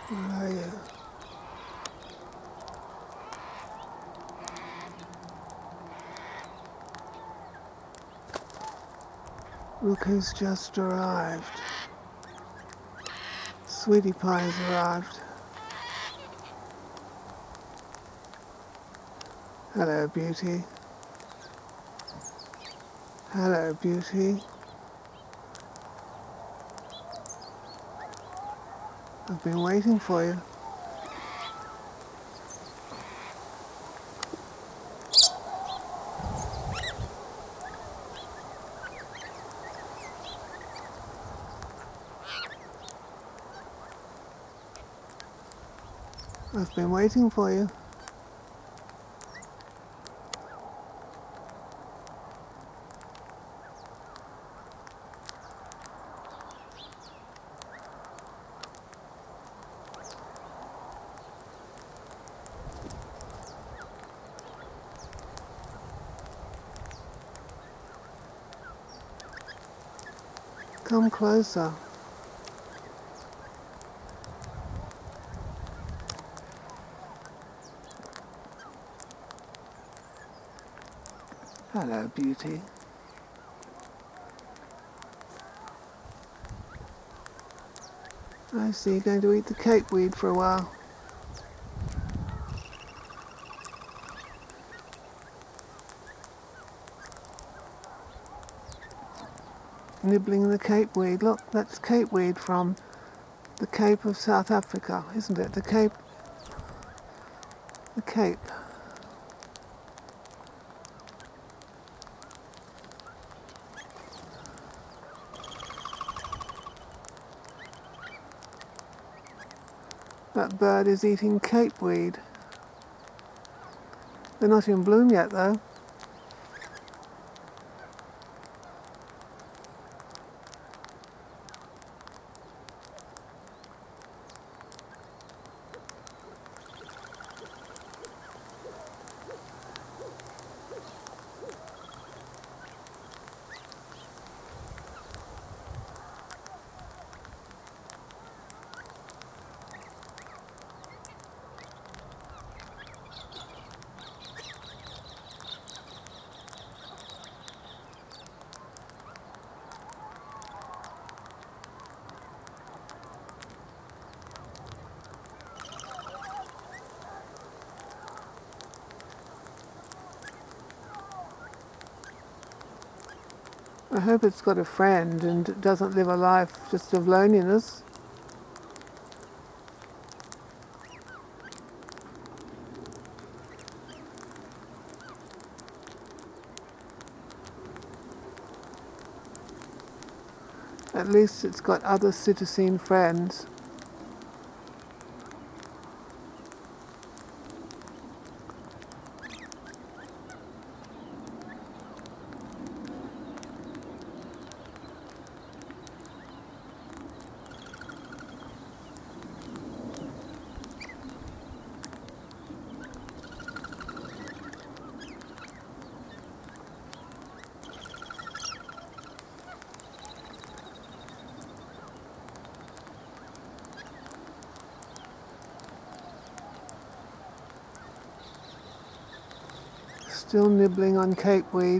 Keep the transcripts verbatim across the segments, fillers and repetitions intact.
Where are you? Look who's just arrived. Sweetie Pie's arrived. Hello, beauty. Hello, beauty. I've been waiting for you. I've been waiting for you. Come closer. Hello, beauty. I see you're going to eat the capeweed for a while. Nibbling the capeweed. Look, that's capeweed from the Cape of South Africa, isn't it? The Cape. The Cape. That bird is eating capeweed. They're not in bloom yet, though. I hope it's got a friend and doesn't live a life just of loneliness. At least it's got other psittacine friends. Still nibbling on capeweed.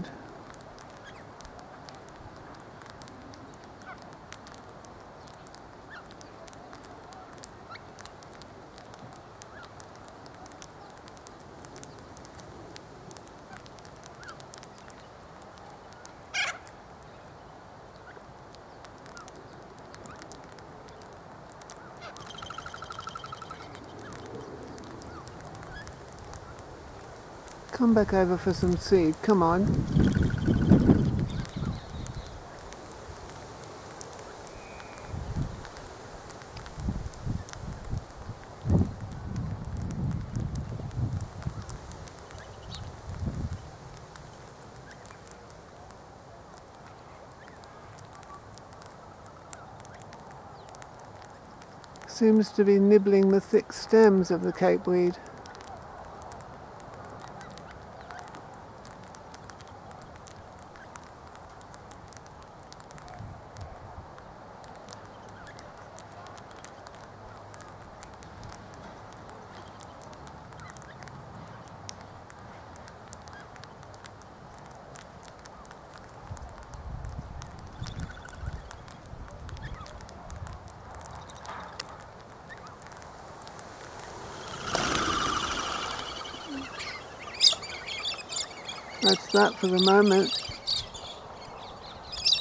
Come back over for some seed, come on. Seems to be nibbling the thick stems of the capeweed. That's that for the moment.